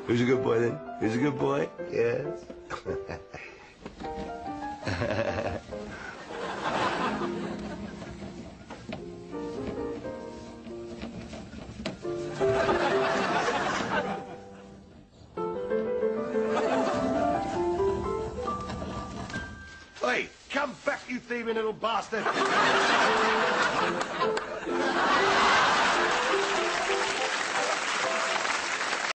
Who's a good boy then? Who's a good boy? Yes. Hey, come back, you thieving little bastard!